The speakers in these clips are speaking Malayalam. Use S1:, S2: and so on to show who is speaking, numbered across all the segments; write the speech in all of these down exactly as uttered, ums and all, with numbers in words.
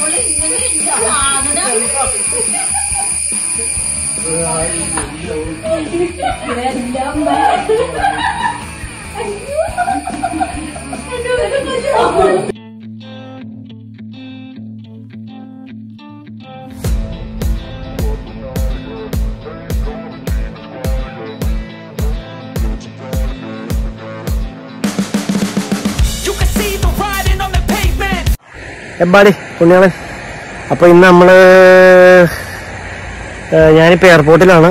S1: എമ്പാടി പുണ്യാളൻ. അപ്പോൾ ഇന്ന് നമ്മൾ ഞാനിപ്പോൾ എയർപോർട്ടിലാണ്.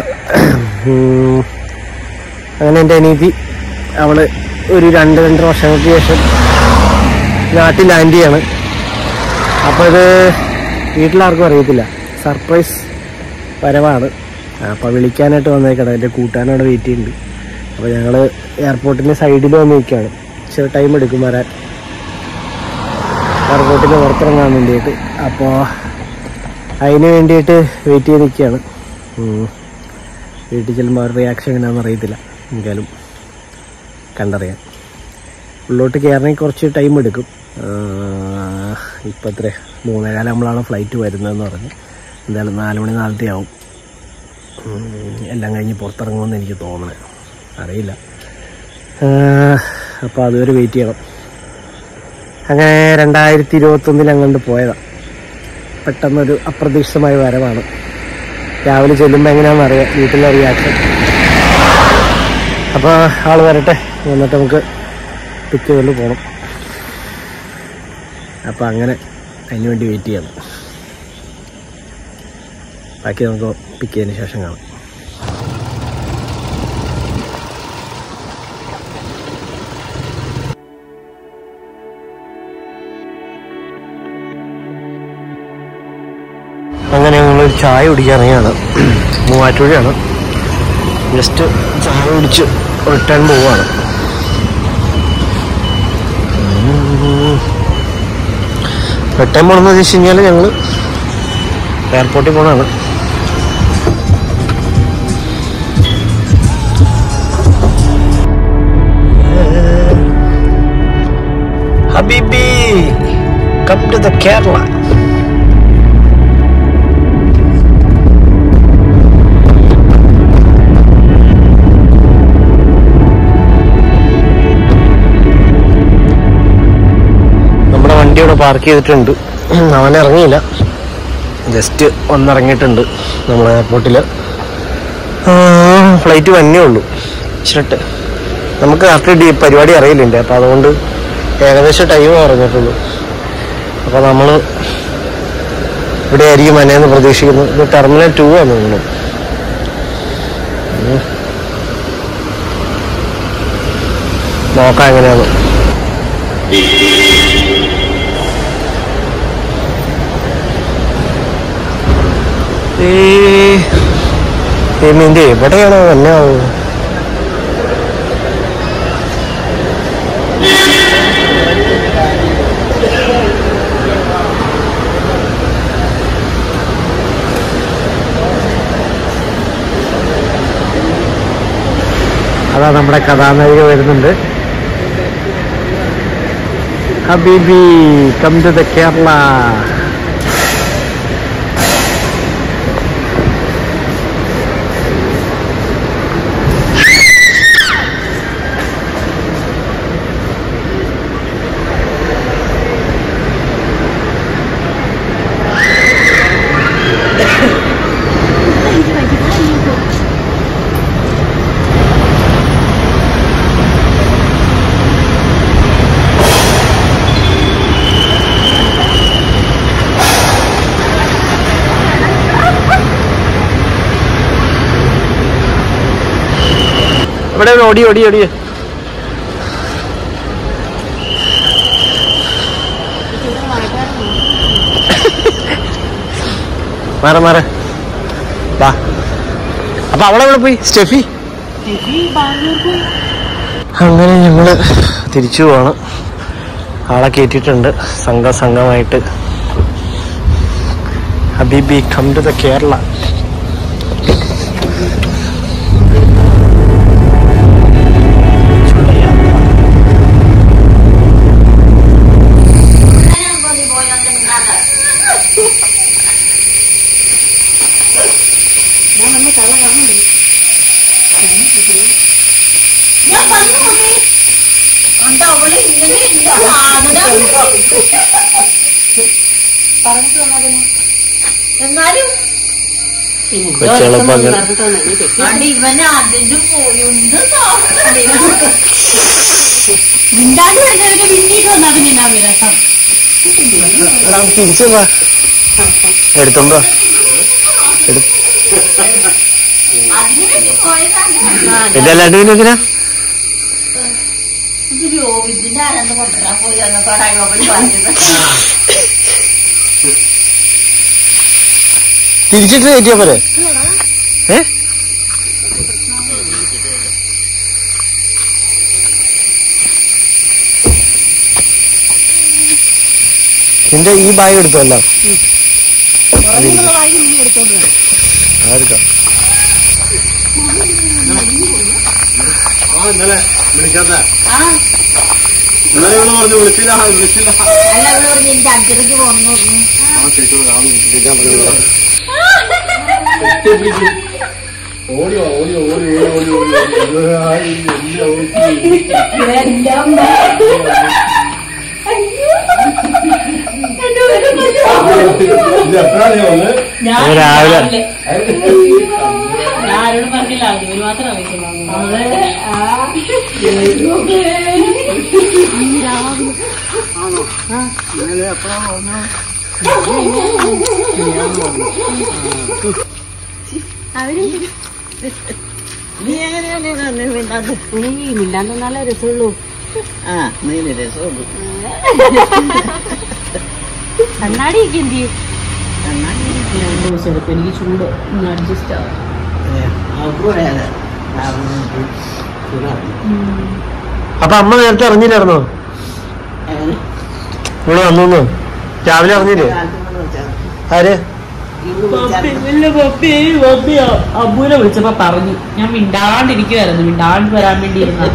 S1: അങ്ങനെ എൻ്റെ അനിയത്തി അവൾ ഒരു രണ്ട് രണ്ടര വർഷങ്ങൾക്ക് ശേഷം നാട്ടിൽ ലാൻഡ് ചെയ്യാണ്. അപ്പോൾ ഇത് വീട്ടിലാർക്കും അറിയത്തില്ല, സർപ്രൈസ് വരവാണ്. അപ്പോൾ വിളിക്കാനായിട്ട് വന്നേക്കണം. എൻ്റെ കൂട്ടുകാരൻ അവിടെ വെയിറ്റ് ചെയ്യുന്നുണ്ട്. അപ്പോൾ ഞങ്ങൾ എയർപോർട്ടിൻ്റെ സൈഡിൽ വന്ന് നിൽക്കുകയാണ്. ഇച്ചിരി ടൈം എടുക്കും വരാൻ, എയർപോർട്ടിൽ പുറത്തിറങ്ങാൻ വേണ്ടിയിട്ട്. അപ്പോൾ അതിന് വേണ്ടിയിട്ട് വെയിറ്റ് ചെയ്ത് നിൽക്കുകയാണ്. വീട്ടിൽ ചെല്ലുമ്പോൾ അവരുടെ റിയാക്ഷൻ എങ്ങനെയാണെന്ന് അറിയത്തില്ല, എന്തായാലും കണ്ടറിയാം. ഉള്ളോട്ട് കയറണമെങ്കിൽ കുറച്ച് ടൈം എടുക്കും. ഇപ്പം എത്ര മൂന്നേകാലം നമ്മളാണ് ഫ്ലൈറ്റ് വരുന്നതെന്ന് പറഞ്ഞ്. എന്തായാലും നാല് മണി നാലത്തെ ആവും എല്ലാം കഴിഞ്ഞ് പുറത്തിറങ്ങുമെന്ന് എനിക്ക് തോന്നണേ, അറിയില്ല. അപ്പോൾ അതുവരെ വെയിറ്റ് ചെയ്യണം. അങ്ങനെ രണ്ടായിരത്തി ഇരുപത്തൊന്നിൽ അങ്ങോട്ട് പോയതാണ്. പെട്ടെന്നൊരു അപ്രതീക്ഷിതമായ വരവാണ്. രാവിലെ ചെല്ലുമ്പോൾ എങ്ങനെയാണെന്ന് അറിയാം വീട്ടിലെ റിയാക്ഷൻ. അപ്പോൾ ആൾ വരട്ടെ, എന്നിട്ട് നമുക്ക് പിക്ക് ചെയ്തുകൊണ്ട് പോകണം. അപ്പോൾ അങ്ങനെ അതിന് വേണ്ടി വെയിറ്റ് ചെയ്യണം. ബാക്കി നമുക്ക് പിക്ക് ചെയ്തതിന് ശേഷം കാണാം. അങ്ങനെ ഞങ്ങളൊരു ചായ കുടിക്കാറിയാണ്. മൂവാറ്റുപുഴയാണ്. ജസ്റ്റ് ചായ കുടിച്ച് റിട്ടേൺ പോവുകയാണ്. റിട്ടേൺ പോകണമെന്ന് വെച്ച് കഴിഞ്ഞാൽ ഞങ്ങൾ എയർപോർട്ടിൽ പോകണമാണ്. ഹബീബി കം ടു ദ കേരള. വണ്ടിയോടെ പാർക്ക് ചെയ്തിട്ടുണ്ട്. അവൻ ഇറങ്ങിയില്ല, ജസ്റ്റ് ഒന്നിറങ്ങിയിട്ടുണ്ട് നമ്മൾ എയർപോർട്ടിൽ. ഫ്ലൈറ്റ് വന്നേ ഉള്ളൂ. ഇച്ചിട്ട് നമുക്ക് കറക്റ്റ് പരിപാടി അറിയില്ലുണ്ട്. അപ്പോൾ അതുകൊണ്ട് ഏകദേശം ടൈം പറഞ്ഞിട്ടുള്ളൂ. അപ്പോൾ നമ്മൾ ഇവിടെ ആയിരിക്കും വന്നതെന്ന് പ്രതീക്ഷിക്കുന്നു. ഇത് ടെർമിനൽ ടു ആണ് തോന്നുന്നു. നോക്കാം എങ്ങനെയാണ്. പേയ്മെന്റ് എവിടെയാണോ എന്നാ അതാ നമ്മുടെ കഥാനായിക വരുന്നുണ്ട്. ഹബീബി കം ടു ദ കേരള. ഇവിടെ ഓടി ഓടി ഓടി മാറ മാറ വാ. അപ്പൊ അവളെവിടെ പോയി? സ്റ്റെഫി. അങ്ങനെ ഞങ്ങള് തിരിച്ചു പോവാണ്. ആളെ കയറ്റിയിട്ടുണ്ട് സംഘം സംഘമായിട്ട്. ഹബീബി കം ടു ദ കേരള.
S2: എന്നാലും ഇവന് അതിന്റെ പോയുണ്ട് മിണ്ടാണ്ട് വരുന്നവർക്ക് മിണ്ടിട്ട് വന്നാൽ പിന്നെ വിരസം
S1: തിരിച്ചു എടുത്തോണ്ടോ
S2: അതിന് വേണ്ടി പോയതാണ്.
S1: ഇതല്ലാണ്ട് പിന്നെ എന്തിനാ
S2: ഇതിന്റെ ആനന്ദ് കൊണ്ടുവരാൻ പോയി ഞങ്ങൾക്കോടായി പറഞ്ഞത്.
S1: തിരിച്ചിട്ട് കയറ്റിയാ പോലെ ഏ നിന്റെ ഈ ബാഗ് എടുത്തല്ലോ
S3: ഇന്നലെ വിളിക്കാത്ത ഇന്നലെ ഇവിടെ പറഞ്ഞു വിളിച്ചില്ല വിളിച്ചില്ല
S2: അല്ല ഇവിടെ പറഞ്ഞ് എനിക്ക് അഞ്ചരക്ക് പോന്നു
S3: ഓടിയോ ഓടിയോ ഓടി ഓടി ഓടി എപ്പോഴാണ് വന്ന്
S1: രാവിലെ
S2: ആരോടും പറഞ്ഞില്ല അതിന് മാത്രം അറിയിക്കുന്നു. മിണ്ടാണ്ട് നല്ല രസമുള്ളൂ.
S4: ആ നീല രസമുള്ളൂ.
S2: കണ്ണാടിയൊക്കെ എന്ത് ചെയ്യും? രണ്ടു ദിവസം എടുക്കും. എനിക്ക് ചൂട് അഡ്ജസ്റ്റ് ആവും.
S1: അപ്പൊ അമ്മ നേരത്തെ അറിഞ്ഞില്ലായിരുന്നോ ഇവിടെ വന്നു? രാവിലെ അറിഞ്ഞില്ലേ? ആര്
S2: അബൂനെ വിളിച്ചപ്പോ പറഞ്ഞു ഞാൻ മിണ്ടാണ്ടിരിക്കുവായിരുന്നു, മിണ്ടാണ്ട് വരാൻ വേണ്ടി ഇരുന്ന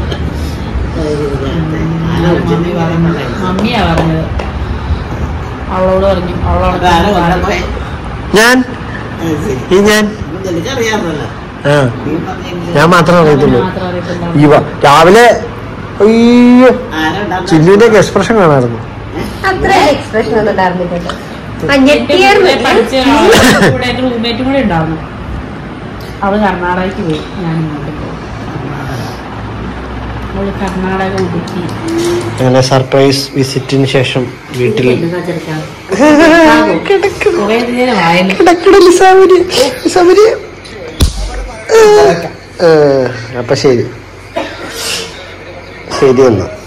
S2: മമ്മിയാ പറഞ്ഞത്. അവളോട് പറഞ്ഞു അവളോട്
S1: ഞാൻ ഈ ഞാൻ ആ ഞാൻ മാത്രം അറിയത്തുള്ളൂ. ഇവ രാവിലെ അയ്യോ ചില്ലുവിന്റെ ഒക്കെ എക്സ്പ്രഷൻ കാണാറുന്നു.
S5: അത്ര എക്സ്പ്രഷൻ ഒന്നും ഉണ്ടായിരുന്നില്ല.
S2: പഠിച്ച റൂംമേറ്റും കൂടെ ഉണ്ടായിരുന്നു. അവള് കർണാടകയ്ക്ക് പോയി, ഞാൻ ഇങ്ങോട്ട് പോയി. അവള് കർണാടക ഉടുക്കി.
S1: അങ്ങനെ സർപ്രൈസ് വിസിറ്റിന് ശേഷം വീട്ടിൽ അപ്പൊ ശരി ശരി എന്നാ.